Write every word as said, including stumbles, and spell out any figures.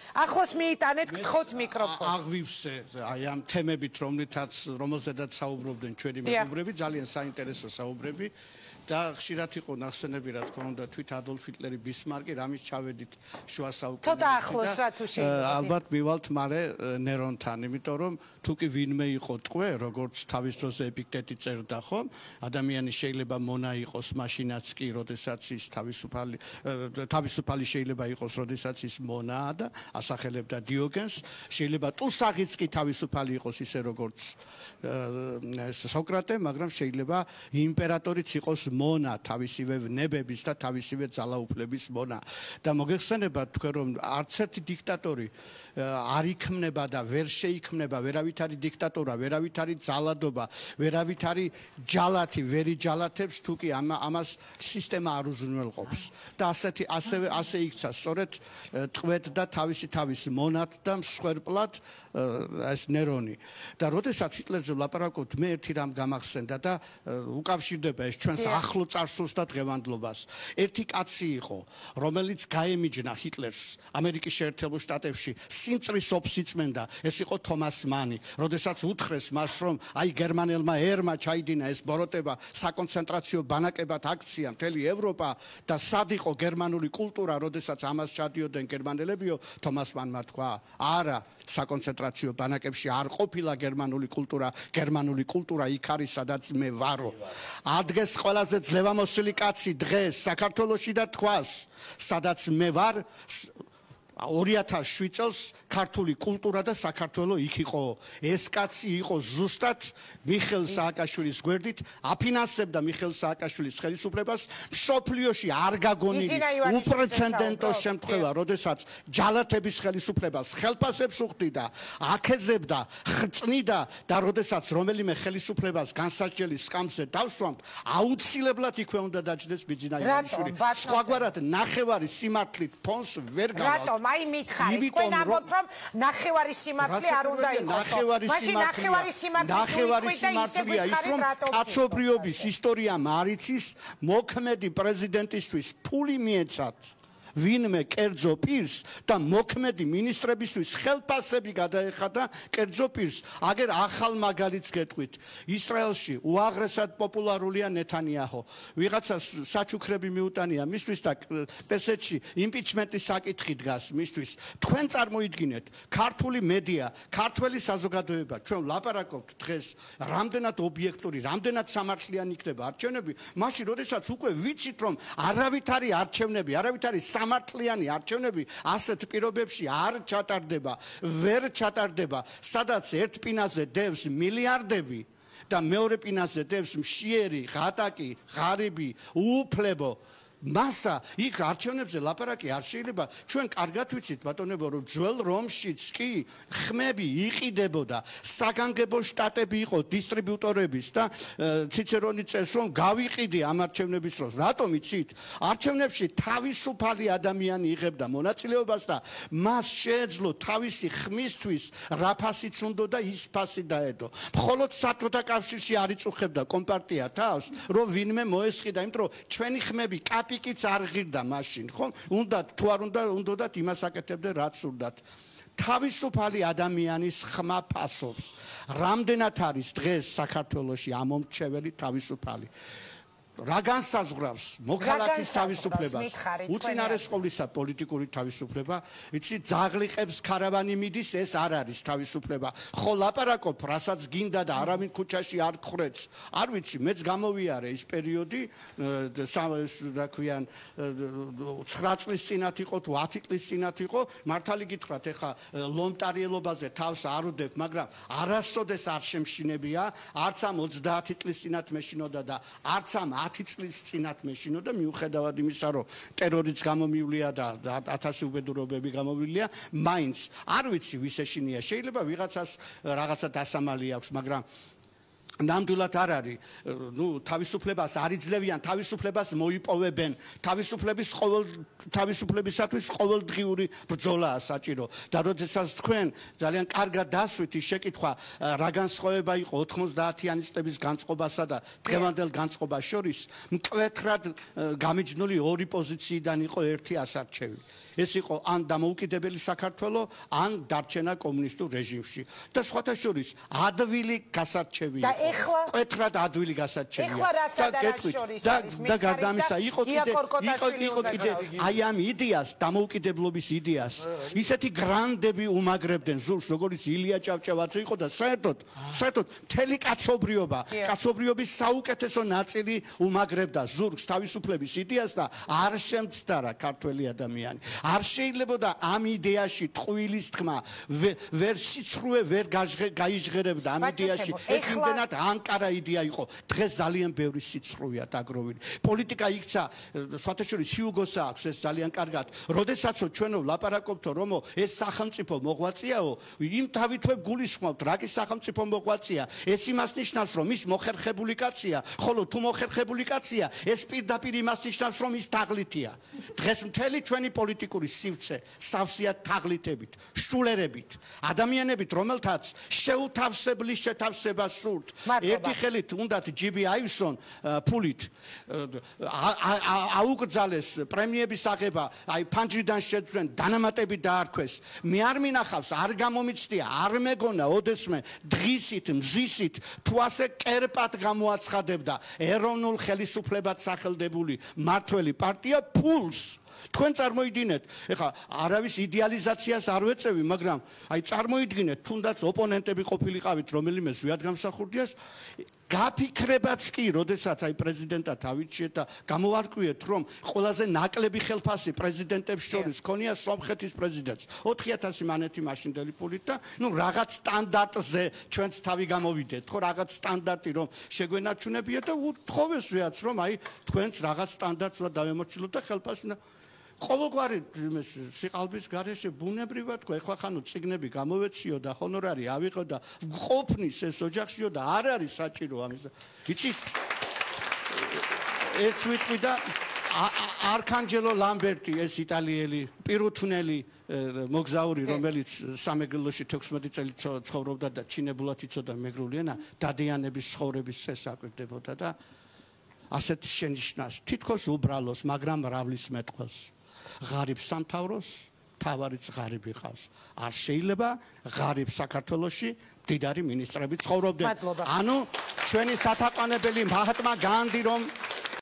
ახლოს მიიტანეთ, გთხოვთ მიკროფონი. აღვივსე აი ამ თემებით, რომლითაც რომელზედაც საუბრობდნენ ჩვენი მეგობრები, ძალიან საინტერესო საუბრები. და ხშირად იყო ნახსენები, რა თქმა უნდა, თვით ადოლფ ჰიტლერი, ბისმარკი, რამის ჩავედით შუა საუკუნეებში. ცოტა ახლოს რა თუ შეიძლება. ალბათ მივალთ მარე ნერონთან, იმიტომ რომ თუ კი ვინმე იყო ტყვე, როგორც თავის დროზე ეპიქტეტი წერდა, ხო? ადამიანი შეიძლება მონა იყოს მაშინაც კი, როდესაც ის თავისუფალი თავისუფალი შეიძლება იყოს, როდესაც ის მონაა და ასახელებდა დიოგენს, შეიძლება ტუსაღიც კი თავისუფალი იყოს ისე როგორც სოკრატე, მაგრამ შეიძლება იმპერატორიც იყოს მონა თავისივე ვნებების და თავისივე ძალაუფლების მონა. და მოგეხსენებათ თქვენ რომ არც ერთი დიქტატორი არ იქმნება და ვერ შეიქმნება, ვერავითარი დიქტატორა, ვერავითარი ძალადობა, ვერავითარი ჯალათი ვერ იჯალათებს, თუ კი ამას სისტემა არ უზრუნველყოფს. და ასეთი ასევე ასე იქცა სწორედ ტყვედ და თავისი თავის მონად და მსხვერპლად ეს ნერონი. და როდესაც ჰიტლერზე ვლაპარაკობთ, მე ერთი რამ გამახსენდა და უკავშირდება ეს ჩვენს ახლო წარსულს და დღევანდლობას. ერთი კაცი იყო, რომელიც გაემიჯნა ჰიტლერს ამერიკის შეერთებულ შტატებში, სიმწრის ოფს იწმენდა, ეს იყო თომას მანი. როდესაც უთხრეს მას, რომ აი გერმანელმა ერმა ჩაიდინა ეს ბოროტება, საკონცენტრაციო ბანაკებად აქცია მთელი ევროპა და სად იყო გერმანული კულტურა, როდესაც ამას ჩადიოდნენ გერმანელებიო, თომას მანმა თქვა, არა, საკონცენტრაციო ბანაკებში არ ყოფილა გერმანული კულტურა, გერმანული კულტურა იქ არის, სადაც მე ვარო. ადგეს ყველაზე ძლევამოსილი კაცი დღეს საქართველოში და თქვას, სადაც მე ვარ, ორი ათას შვიდ წელს ქართული კულტურა და საქართველო იქ იყო. ეს კაცი იყო ზუსტად მიხეილ სააკაშვილის გვერდით, აფინანსებდა მიხეილ სააკაშვილის ხელისუფლებას, მსოფლიოში არ გაგონილი უპრეცედენტო შემთხვევა, როდესაც ჯალათების ხელისუფლებას ხელფასებს უხდიდა, აკეზებდა, ხრწნიდა და როდესაც რომელიმე ხელისუფლებას განსაჯელი სკამზე დავსვამთ, აუცილებლად იქვე უნდა დაჯდეს ბიძინა ივანიშვილი. სხვაგვარად ნახევარი სიმართლით ფონს ვერ გავალთ. აი მითხარით, თქვენ ამბობთ, რომ ნახევარი სიმართლე არ უნდა იყოს. მაშინ ნახევარი სიმართლე ნახევარი სიმართლეა ის, რომ კაცობრიობის ისტორიამ არ იცის მოქმედი პრეზიდენტისთვის ფული მიეცათ ვინმე კერძო პირს და მოქმედი მინისტრებისთვის ხელფასები გადაეხადა კერძო პირს. აგერ ახალ მაგალითს გეტყვით. ისრაელში უაღრესად პოპულარულია ნეთანიაჰუ. ვიღაცას საჩუქრები მიუტანია მისთვის და პესეთში იმპიჩმენტის საკითხი დგას მისთვის. თქვენ წარმოიდგინეთ, ქართული მედია, ქართველი საზოგადოება, ჩვენ ვლაპარაკობთ დღეს, რამდენად ობიექტური, რამდენად სამართლიანი იქნება არჩევნები, მაშინ როდესაც უკვე ვიცით, რომ არავით არის არჩევნები, არავით არის სამართლიანი არჩევნები ასეთ პირობებში არ ჩატარდება, ვერ ჩატარდება, სადაც ერთ პინაზე დევს მილიარდები და მეორე პინაზე დევს მშიერი, ღატაკი, ღარიბი, უუფლებო მასა იქ არჩევნებზე ლაპარაკი არ შეიძლება. ჩვენ კარგად ვიცით ბატონებო, რომ ძველ რომშიც კი ხმები იყიდებოდა, საგანგებო შტატები იყო დისტრიბუტორების და ციცერონი წერს, რომ გავიყიდი ამ არჩევნების დროს. რატომ იცით? არჩევნებში თავისუფალი ადამიანი იღებდა მონაწილეობას და მას შეეძლო თავისი ხმისთვის რა ფასიც უნდა და ის ფასი დაედო. მხოლოდ საბჭოთა კავშირში არ იწუხებდა კომპარტია თავს, რომ ვინმე მოესყიდა, იმიტომ რომ ჩვენი ხმები პიკიც არ ღირდა მაშინ, ხო? უნდათ თუ არ უნდა, უნდათ იმას აკეთებდნენ, რაც უნდათ. თავისუფალი ადამიანის ხმა ფასობს. რამდენად არის დღეს საქართველოში ამომრჩეველი თავისუფალი? რა განსაზღვრავს მოქალაქის თავისუფლებას? უწინარესყოლისა პოლიტიკური თავისუფლება, იცი ძაღლიყებს ქარავანი მიდის, ეს არ არის თავისუფლება. ხო ლაპარაკობ, რასაც გინდა და არავინ ქუჩაში არ გხრեց. არ ვიცი, მეც გამოვიარე ის პერიოდი, რა ქვიან, ცხრა წლის წინათ იყო თუ ათი წლის წინათ იყო, მართალი გითხრათ, ეხა ლომტარიელობაზე თავს არ უდებ, მაგრამ არასოდეს არ შემშინებია, არც ამ ოცდაათი წლის წინათ მეშინოდა და არც ამ ათი წლის წინათ მეშინოდა, მიუხედავად იმისა, რომ ტერორიც გამომივლია და ათასი უბედურობები გამომივლია, მაინც არ ვიცი ვის ეშინია. შეიძლება ვიღაცას რაღაცა დასამალი აქვს, მაგრამ ნამდვილად არ არის, ნუ თავისუფლებას არ იძლევიან, თავისუფლებას მოიპოვებენ, თავისუფლების ყოველ თავისუფლებისათვის ყოველდღიური ბრძოლაა საჭირო. და როდესაც თქვენ ძალიან კარგად დასვით ის შეკითხვა, რა განსხვავება იყო ოთხმოცდაათიანის წლების განწყობასა და დღევანდელ განწყობას შორის, მკვეთრად გამიჯნული ორი პოზიციიდან იყო ერთი ასარჩევი. ეს იყო ან დამოუკიდებელი საქართველო, ან დარჩენა კომუნისტურ რეჟიმში. და სხვათა შორის ადვილი გასარჩევი იყო. მკვეთრად ადვილი გასარჩევია. და და გარდა ამისა იყო კიდე იყო კიდე აი ამ იდეას, დამოუკიდებლობის იდეას, ისეთი გრანდები უმაგრებდნენ ზურგს, როგორც ილია ჭავჭავაძე იყო და საერთოდ, საერთოდ მთელი კაცობრიობა, კაცობრიობის საუკეთესო ნაწილი უმაგრებდა ზურგს თავისუფლების იდეას და არ შემცდარა ქართველი ადამიანი. არ შეიძლებოდა ამ იდეაში ტყუილის თქმა, ვერ სიცრუე ვერ გაიჟღერებდა ამ იდეაში. ეს იმდენად ანკარა იდეა იყო. დღეს ძალიან ბევრი სიცრუეა დაგროვილი. პოლიტიკა იქცა, სხვათა შორის ჰიუგოს აქვს ეს ძალიან კარგად. როდესაც ჩვენო ვლაპარაკობთო, რომ ეს სახელმწიფო მოღვაწეაო, იმ თავითვე გულისხმობთ, რა კი სახელმწიფო მოღვაწეა. ეს იმას ნიშნავს, რომ ის მოხერხებული კაცია, ხოლო თუ მოხერხებული კაცია, ეს პირდაპირ იმას ნიშნავს, რომ ის თაღლითია. დღეს მთელი ჩვენი პოლიტიკური სივრცე სავსეა თაღლითებით, შულერებით, ადამიანებით, რომელთაც შეუთავსებლის შეთავსებას სურთ. ერთი ხელით უნდათ ჯიბი აივსონ ფულით აუკრძალეს პრემიების აღება, აი ფანჯრიდან შეძვენ, დანამატები დაარქვეს. მე არ მინახავს, არ გამომიცდია, არ მეგონა ოდესმე დღისით, მზისით, თუ ასე კერპად გამოაცხადებდა ეროვნულ ხელისუფლებად სახელდებული მართველი პარტია ფულს. თქვენ წარმოიდგინეთ, ეხლა არავის იდეალიზაციას არ ვეწევი, მაგრამ აი წარმოიდგინეთ, თუნდაც ოპონენტები ყოფილიყავით, რომელიმე ზვიად გამსახურდიას, გაფიქრებაც კი, როდესაც აი პრეზიდენტად ავიჩიეთ და გამოვარკვიეთ, რომ ყველაზე ნაკლები ხელფასი პრეზიდენტებს შორის ქონია სომხეთის პრეზიდენტს, ოთხი ათასი მანეთი მაშინდელი ფულით და ნუ რაღაც სტანდარტზე ჩვენც თავი გამოვიდეთ, ხო, რაღაც სტანდარტი რომ შეგვენარჩუნებიეთ და უთხოვეს ზვიადს, რომ აი თქვენც რაღაც სტანდარტს უნდა დავემორჩილოთ და ხელფასი ყოველგვარი სიყალბის გარეშე ბუნებრივად თქვა, ეხლა ხანო წიგნები გამოვეციო და ჰონორარი ავიღო და ყოფნის ეს ოჯახშიო და არ არის საჭირო ამის. იცით? ეს ვიტყვი და არქანჯელო ლამბერტი, ეს იტალიელი პირუთვნელი მოგზაური, რომელიც სამეგრელოში თექვსმეტი წელი ცხოვრობდა და ჩინებულად იცოდა მეგრული ენა, დადიანების ცხოვრების წესს აკვირდებოდა და ასეთ შენიშნავს, თითქოს უბრალოს, მაგრამ რავლის მეტყველს. ღარიბ სამთავროს თავარიც ღარიბი ხავს. არ შეიძლება ღარიბ საქართველოში მდიდარი მინისტრები ცხოვრობდნენ. ანუ ჩვენი სათაყვანებელი მაჰატმა განდი რომ